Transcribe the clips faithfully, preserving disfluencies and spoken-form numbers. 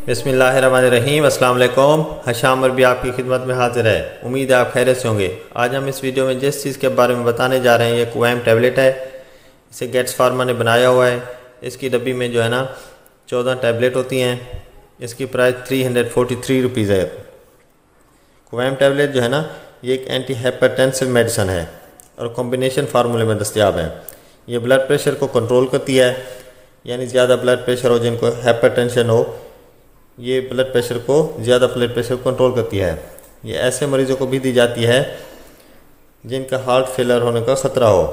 बिस्मिल्लाहिर्रहमानिर्रहीम। अस्सलाम वालेकुम। हशाम भी आपकी खिदमत में हाजिर है। उम्मीद है आप खैरियत से होंगे। आज हम इस वीडियो में जिस चीज़ के बारे में बताने जा रहे हैं ये कोवैम टैबलेट है। इसे गेट्स फार्मा ने बनाया हुआ है। इसकी डब्बी में जो है ना चौदह टैबलेट होती हैं। इसकी price three hundred forty three rupees है। कोवैम टैबलेट जो है ना ये एक एंटी हाइपरटेंसिव मेडिसन है और कॉम्बिनेशन फार्मूले में दस्तियाब है। ये ब्लड प्रेशर को कंट्रोल करती है, यानी ज़्यादा ब्लड प्रेशर हो, जिनको हाइपरटेंशन हो, ये ब्लड प्रेशर को ज़्यादा ब्लड प्रेशर को कंट्रोल करती है। ये ऐसे मरीज़ों को भी दी जाती है जिनका हार्ट फेलर होने का ख़तरा हो।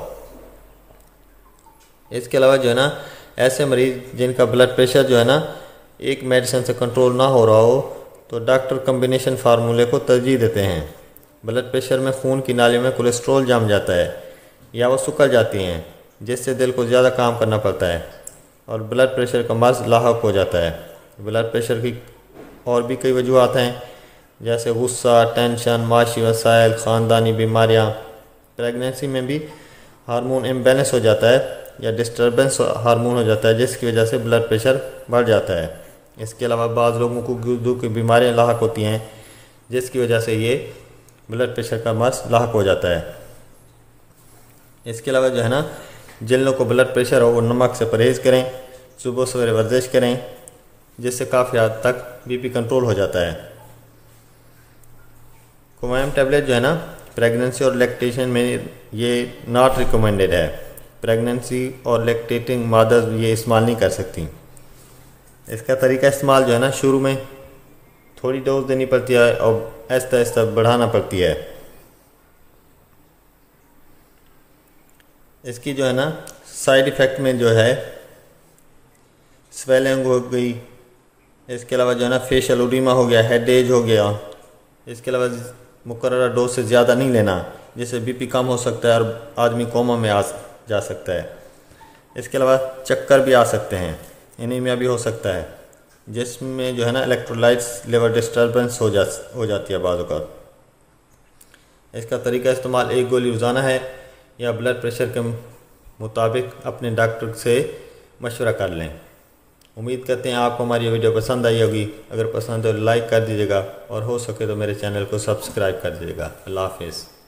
इसके अलावा जो है ना ऐसे मरीज़ जिनका ब्लड प्रेशर जो है ना एक मेडिसिन से कंट्रोल ना हो रहा हो तो डॉक्टर कम्बिनेशन फार्मूले को तरजीह देते हैं। ब्लड प्रेशर में खून की नालियों में कोलेस्ट्रॉल जम जाता है या वो सुखल जाती हैं, जिससे दिल को ज़्यादा काम करना पड़ता है और ब्लड प्रेशर का मर्ज़ लाहक हो जाता है। ब्लड प्रेशर की और भी कई वजूहत हैं, जैसे गुस्सा, टेंशन, माशी वसाइल, ख़ानदानी बीमारियाँ। प्रेगनेंसी में भी हार्मोन इम्बैलेंस हो जाता है या डिस्टर्बेंस हार्मोन हो जाता है, जिसकी वजह से ब्लड प्रेशर बढ़ जाता है। इसके अलावा बाज़ लोगों को गुर्दों की बीमारियाँ लाहक होती हैं, जिसकी वजह से ये ब्लड प्रेशर का मर्ज़ लाहक हो जाता है। इसके अलावा जो है ना जिन लोगों को ब्लड प्रेशर हो वो नमक से परहेज़ करें, सुबह सवेरे वर्जिश करें, जिससे काफ़ी हद तक बीपी कंट्रोल हो जाता है। कोवैम टैबलेट जो है ना प्रेगनेंसी और लैक्टेशन में ये नॉट रिकमेंडेड है। प्रेगनेंसी और लैक्टेटिंग मदर्स ये इस्तेमाल नहीं कर सकती। इसका तरीका इस्तेमाल जो है ना शुरू में थोड़ी डोज देनी पड़ती है और आहिस्ता आहिस्ता बढ़ाना पड़ती है। इसकी जो है ना साइड इफ़ेक्ट में जो है स्वेलिंग हो गई, इसके अलावा जो है ना फेशियल उडीमा हो गया, हेड एज हो गया। इसके अलावा मुकर्रर डोज से ज़्यादा नहीं लेना, जिससे बीपी कम हो सकता है और आदमी कोमा में आ जा सकता है। इसके अलावा चक्कर भी आ सकते हैं, एनीमिया भी हो सकता है, जिसमें जो है ना इलेक्ट्रोलाइट्स लेवल डिस्टर्बेंस हो जा हो जाती है बाज़ औक़ात। इसका तरीका इस्तेमाल एक गोली रोज़ाना है या ब्लड प्रेशर के मुताबिक अपने डॉक्टर से मशवरा कर लें। उम्मीद करते हैं आपको हमारी वीडियो पसंद आई होगी। अगर पसंद हो तो लाइक कर दीजिएगा और हो सके तो मेरे चैनल को सब्सक्राइब कर दीजिएगा। अल्लाह हाफ़िज़।